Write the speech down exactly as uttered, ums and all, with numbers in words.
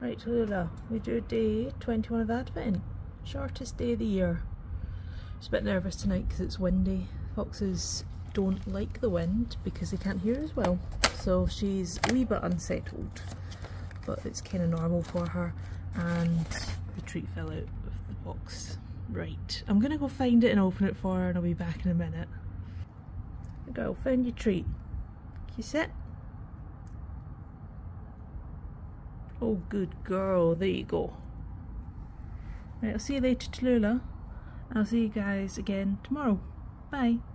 Right, Tahlulah, we do day twenty-one of Advent, shortest day of the year. Just a bit nervous tonight because it's windy. Foxes don't like the wind because they can't hear as well, so she's a wee bit unsettled, but it's kind of normal for her. And the treat fell out of the box. Right, I'm gonna go find it and open it for her and I'll be back in a minute. Go, found your treat. Can you sit? Oh, good girl, there you go. Right, I'll see you later, Tahlulah. I'll see you guys again tomorrow. Bye.